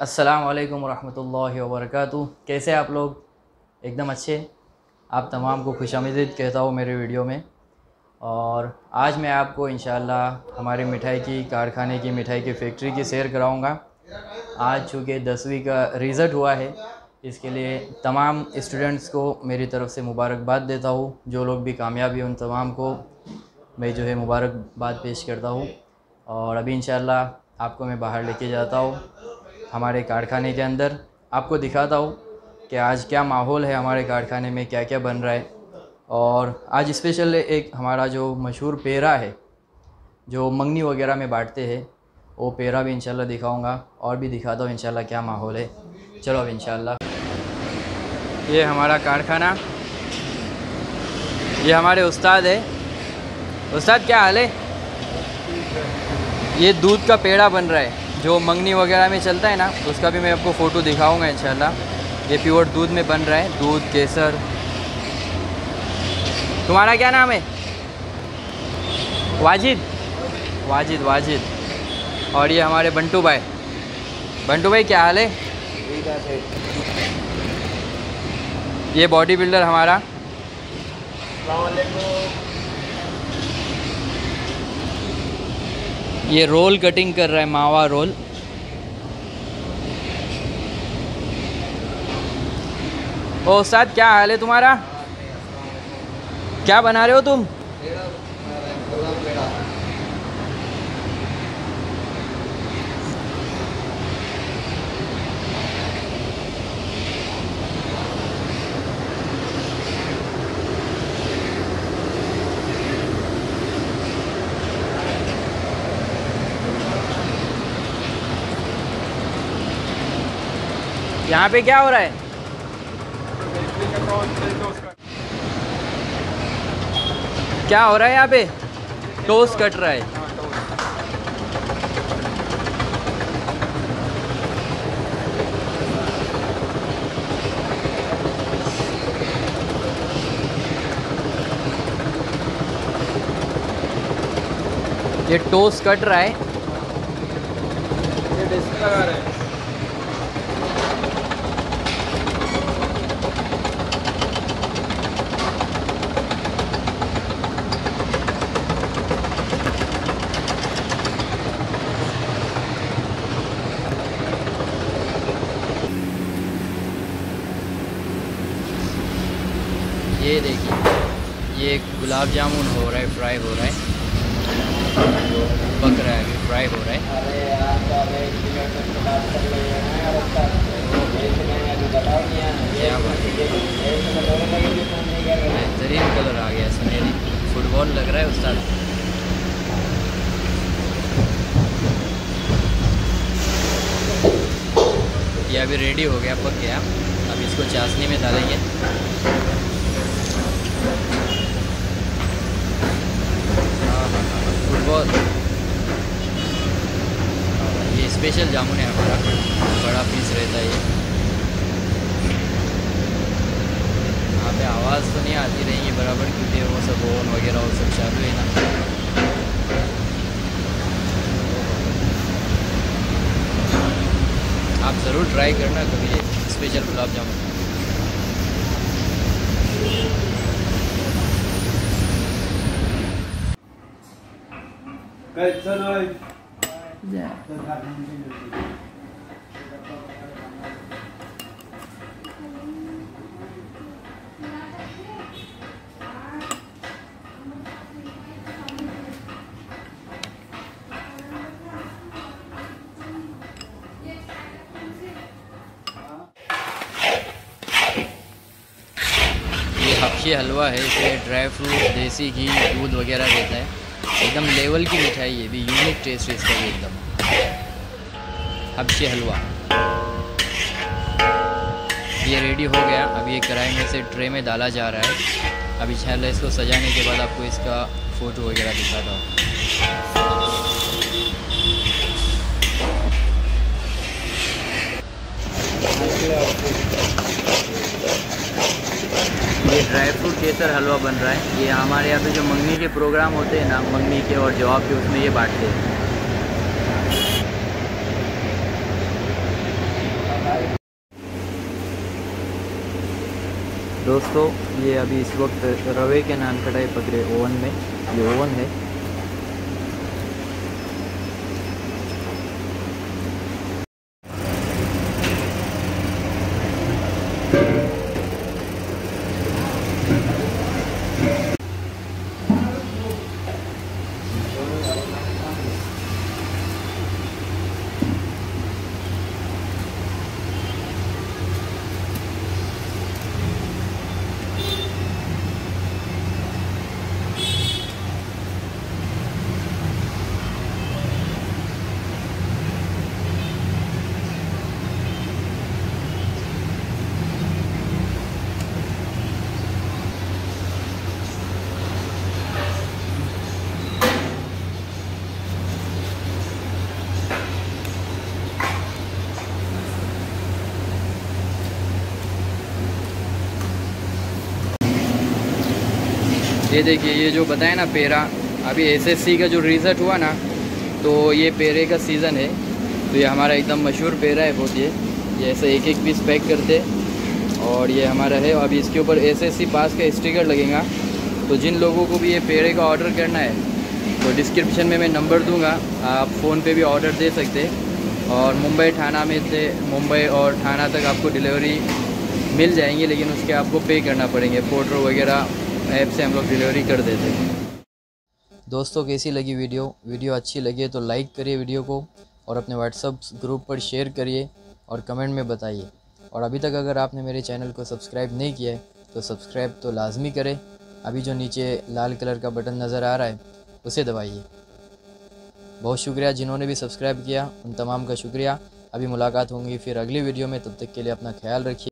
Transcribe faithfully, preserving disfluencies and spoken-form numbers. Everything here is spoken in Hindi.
अस्सलाम वालेकुम रहमतुल्लाहि व बरकातुहू। कैसे आप लोग? एकदम अच्छे। आप तमाम को खुशामदीद कहता हूँ मेरे वीडियो में। और आज मैं आपको इंशाअल्लाह हमारी मिठाई की कारखाने की मिठाई की फैक्ट्री की सैर कराऊँगा। आज चूँकि दसवीं का रिज़ल्ट हुआ है, इसके लिए तमाम स्टूडेंट्स को मेरी तरफ़ से मुबारकबाद देता हूँ। जो लोग भी कामयाब हैं उन तमाम को मैं जो है मुबारकबाद पेश करता हूँ। और अभी इंशाअल्लाह आपको मैं बाहर लेके जाता हूँ हमारे कारखाने के अंदर, आपको दिखाता हूँ कि आज क्या माहौल है हमारे कारखाने में, क्या क्या बन रहा है। और आज स्पेशल एक हमारा जो मशहूर पेड़ा है जो मंगनी वगैरह में बांटते हैं, वो पेड़ा भी इंशाल्लाह दिखाऊंगा और भी दिखाता हूँ इंशाल्लाह क्या माहौल है। चलो अब इंशाल्लाह। ये हमारा कारखाना, ये हमारे उस्ताद है। उस्ताद क्या हाल है? ये दूध का पेड़ा बन रहा है जो मंगनी वगैरह में चलता है ना, उसका भी मैं आपको फ़ोटो दिखाऊंगा इंशाल्लाह। ये प्योर दूध में बन रहा है, दूध केसर। तुम्हारा क्या नाम है? वाजिद वाजिद वाजिद। और ये हमारे बंटू भाई। बंटू भाई क्या हाल है? ये बॉडी बिल्डर हमारा। ये रोल कटिंग कर रहा है, मावा रोल। ओ उस्ताद क्या हाल है तुम्हारा? क्या बना रहे हो तुम? यहाँ पे क्या हो रहा है? क्या हो रहा है यहाँ पे? टोस्ट कट रहा है। ये टोस्ट कट रहा है। ये डिस्क लगा रहे हैं। ये देखिए, ये गुलाब जामुन हो रहा है, फ्राई हो रहा है, पक रहा है, अभी फ्राई हो रहा है। अरे यार तो अबे एक मिनट तक बात कर ले रहे हैं और उसका अभी बताओ क्या बात है, बेहतरीन कलर आ गया, सुनहरी फुटबॉल लग रहा है उस्ताद। ये अभी रेडी हो गया, पक गया। अब इसको चाशनी में डालेंगे। फुटबॉल, ये स्पेशल जामुन है हमारा, बड़ा पीस रहता है ये। यहाँ पे आवाज़ तो नहीं आती रहेंगी बराबर क्योंकि वो सब ओवन वगैरह वो सब चालू है ना। आप ज़रूर ट्राई करना कभी ये स्पेशल गुलाब जामुन। हबशी हलवा है, इसमें ड्राई फ्रूट, देसी घी, दूध वगैरह रहता है। एकदम लेवल की मिठाई है, भी यूनिक टेस्ट है इसका भी एकदम। हबशी हलवा ये रेडी हो गया। अभी ये कढ़ाई में से ट्रे में डाला जा रहा है। अब इंशाल्लाह इसको सजाने के बाद आपको इसका फ़ोटो वगैरह दिखाता हूँ। ये ड्राई फ्रूट केसर हलवा बन रहा है। ये हमारे यहाँ पे जो मंगनी के प्रोग्राम होते हैं ना, मंगनी के और जवाब के, उसमें ये बांटते हैं। दोस्तों ये अभी इस वक्त रवे के नान कढ़ाई पक रहे ओवन में। ये ओवन है। ये देखिए, ये जो बताया ना पेरा, अभी एसएससी का जो रिज़ल्ट हुआ ना, तो ये पेरे का सीज़न है। तो ये हमारा एकदम मशहूर पेरा है बहुत। ये ये ऐसे एक एक पीस पैक करते और ये हमारा है। अभी इसके ऊपर एसएससी पास का स्टिकर लगेगा। तो जिन लोगों को भी ये पेरे का ऑर्डर करना है तो डिस्क्रिप्शन में मैं नंबर दूंगा, आप फ़ोन पे भी ऑर्डर दे सकते। और मुंबई ठाणा में से मुंबई और ठाणा तक आपको डिलीवरी मिल जाएंगी, लेकिन उसके आपको पे करना पड़ेंगे। फोटो वगैरह ऐप से हम लोग डिलीवरी कर देते हैं। दोस्तों कैसी लगी वीडियो? वीडियो अच्छी लगी तो लाइक करिए वीडियो को और अपने व्हाट्सएप ग्रुप पर शेयर करिए और कमेंट में बताइए। और अभी तक अगर आपने मेरे चैनल को सब्सक्राइब नहीं किया है तो सब्सक्राइब तो लाजमी करें। अभी जो नीचे लाल कलर का बटन नज़र आ रहा है उसे दबाइए। बहुत शुक्रिया जिन्होंने भी सब्सक्राइब किया, उन तमाम का शुक्रिया। अभी मुलाकात होंगी फिर अगली वीडियो में, तब तक के लिए अपना ख्याल रखिए।